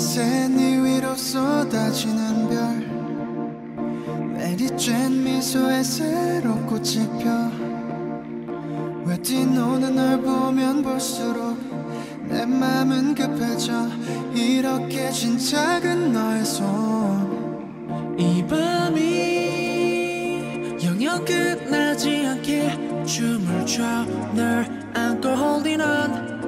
밤새 네 위로 쏟아지는 별 내리쬐는 미소에 새롭고 짚혀 왜 뛰노는 널 보면 볼수록 내 맘은 급해져 이렇게 진작은 너의 손 이 밤이 영영 끝나지 않게 춤을 춰 널 안고 holding on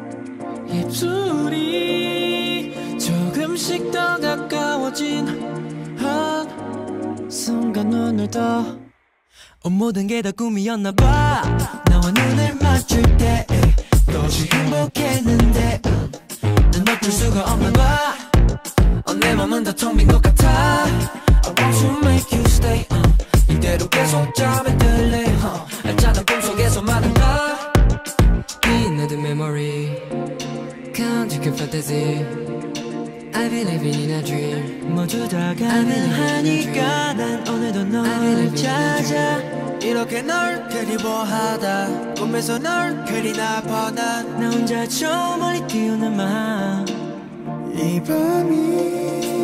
입술이 조금씩 더 가까워진 한 순간 눈을 떠 모든 게 다 꿈이었나 봐 나와 눈을 맞출 때 또다시 행복했는데 난 어쩔 수가 없나 봐 내 맘은 다 텅 빈 것 같아 I want to make you stay 이대로 계속 잠에 들래 알잖아 꿈속에서 말한다 이 나도 memory 간직한 fantasy I believe in a dream 모두 다 가능하니까 난 오늘도 널 찾아 이렇게 널 그리워하다 꿈에서 널 그리나 봐 난 나 혼자 저 멀리 띄우는 마음 이 밤이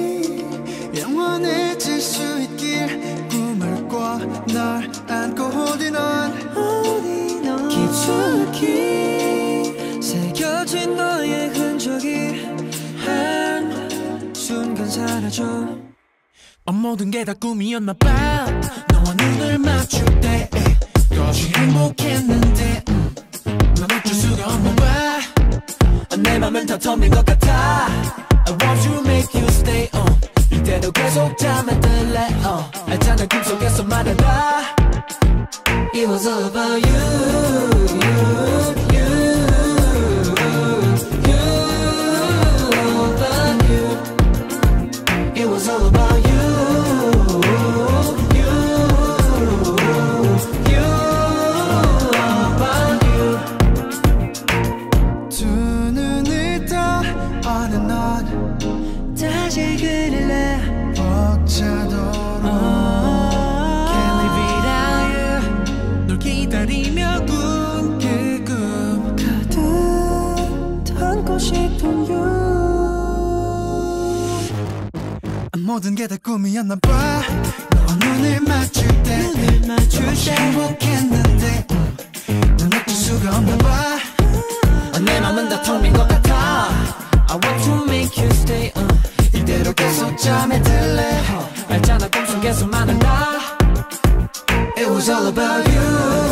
영원해질 수 있길 꿈을 꿔 널 안고 holding on 깊숙이 새겨진 너의 흔적이 한 순간 사라져 모든 게 다 꿈이었나 봐 너와 눈을 맞출 때 또다시 행복했는데 난 어쩔 수가 없나 봐 내 맘은 다 텅 빈 것 같아 I want to make you stay 이대로 계속 잠에 들래 알잖아 꿈속에서 말하다 It was all about you all about you It was all about you all about you 두 눈을 떠 on and on 다시 그릴래 벅차도록 Can't live without you 널 기다리며 꾼 그 꿈 가득 담고 싶은 you 모든 게 다 꿈이었나 봐 너와 눈을 맞출 때 행복했는데 난 어쩔 수가 없나 봐 내 맘은 다 텅 빈 것 같아 I want to make you stay 이대로 계속 잠에 들래 알잖아 꿈속에서 말한다 It was all about you